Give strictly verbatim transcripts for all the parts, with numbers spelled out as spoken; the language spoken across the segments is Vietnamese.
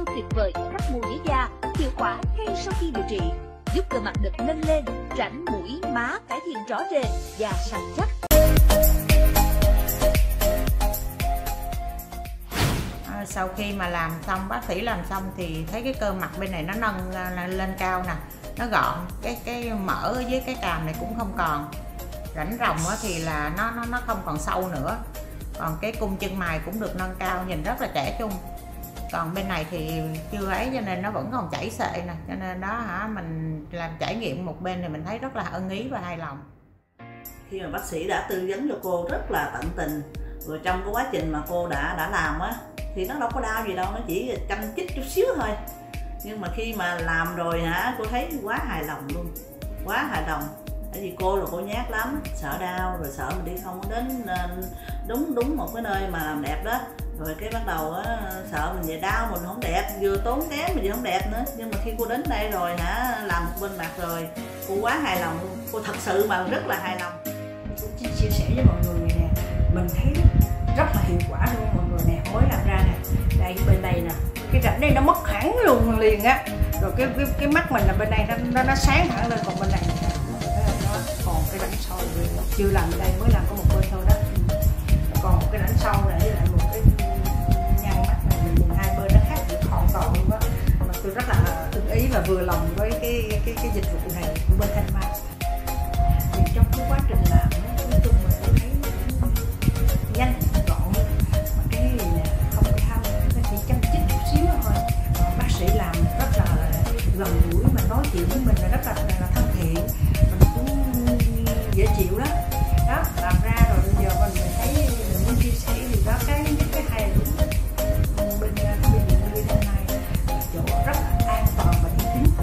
siêu tuyệt vời, khắc mù dưới da, hiệu quả ngay sau khi điều trị, giúp cơ mặt được nâng lên, rãnh mũi, má cải thiện rõ rệt, da săn chắc. À, sau khi mà làm xong, bác sĩ làm xong thì thấy cái cơ mặt bên này nó nâng lên cao nè, nó gọn, cái cái mỡ ở dưới cái cằm này cũng không còn, rãnh ròng thì là nó nó nó không còn sâu nữa, còn cái cung chân mày cũng được nâng cao, nhìn rất là trẻ trung. Còn bên này thì chưa ấy cho nên nó vẫn còn chảy xệ nè, cho nên đó hả, mình làm trải nghiệm một bên thì mình thấy rất là ưng ý và hài lòng. Khi mà bác sĩ đã tư vấn cho cô rất là tận tình, rồi trong cái quá trình mà cô đã đã làm á thì nó đâu có đau gì đâu, nó chỉ chăm chích chút xíu thôi, nhưng mà khi mà làm rồi hả, cô thấy quá hài lòng luôn, quá hài lòng. Tại vì cô là cô nhát lắm, sợ đau, rồi sợ mình đi không có đến đúng đúng một cái nơi mà làm đẹp đó, rồi cái bắt đầu á, sợ mình về đau mình không đẹp, vừa tốn kém mà vừa không đẹp nữa. Nhưng mà khi cô đến đây rồi hả, làm một bên mặt rồi, cô quá hài lòng luôn, cô thật sự mà rất là hài lòng. Cô chia sẻ với mọi người nè, mình thấy rất là hiệu quả luôn mọi người nè, mới làm ra nè, đây bên đây nè, cái rãnh đây nó mất hẳn luôn liền á, rồi cái cái, cái mắt mình là bên này nó nó, nó sáng hẳn lên, còn bên này nó còn cái rãnh sau chưa làm, bên đây mới làm có một bên thôi đó, còn một cái rãnh sau này với lại một cái nhăn mắt này mình nhìn hai bên nó khác biệt hoàn toàn luôn đó, mà tôi rất là ưng ý và vừa lòng với cái cái cái dịch vụ này của bên Thanh Mai. Thì trong cái quá trình làm nói chung là tôi thấy nhanh gọn, mà cái này nè không tham, nó chỉ chăm chích chút xíu thôi, còn bác sĩ làm rất là gần gũi, mà nói chuyện với mình là rất là, là thân thiện, mình cũng dễ chịu đó. Đó, làm ra rồi bây giờ mình thấy mình muốn chia sẻ gì đó, cái cái hay là đúng bên bên bên Thanh Mai chỗ rất là an toàn và uy tín.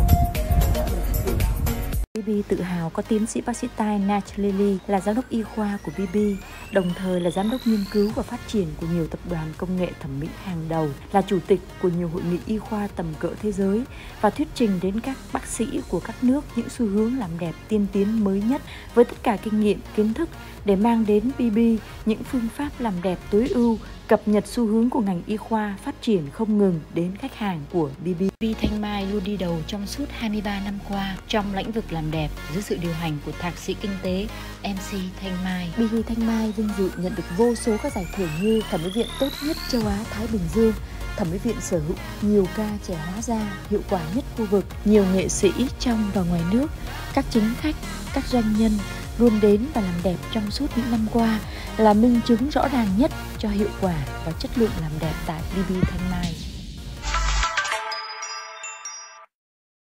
bê bê tự hào có tiến sĩ bác sĩ tai Nat Lily là giám đốc y khoa của bê bê, đồng thời là giám đốc nghiên cứu và phát triển của nhiều tập đoàn công nghệ thẩm mỹ hàng đầu, là chủ tịch của nhiều hội nghị y khoa tầm cỡ thế giới và thuyết trình đến các bác sĩ của các nước những xu hướng làm đẹp tiên tiến mới nhất với tất cả kinh nghiệm, kiến thức để mang đến bê bê những phương pháp làm đẹp tối ưu, cập nhật xu hướng của ngành y khoa phát triển không ngừng đến khách hàng của bê bê. bê bê Thanh Mai luôn đi đầu trong suốt hai mươi ba năm qua trong lĩnh vực làm đẹp dưới sự điều hành của thạc sĩ kinh tế em xê Thanh Mai. bê bê Thanh Mai vinh dự nhận được vô số các giải thưởng như thẩm mỹ viện tốt nhất châu Á Thái Bình Dương, thẩm mỹ viện sở hữu nhiều ca trẻ hóa da hiệu quả nhất khu vực, nhiều nghệ sĩ trong và ngoài nước, các chính khách, các doanh nhân luôn đến và làm đẹp trong suốt những năm qua là minh chứng rõ ràng nhất cho hiệu quả và chất lượng làm đẹp tại bê bê Thanh Mai.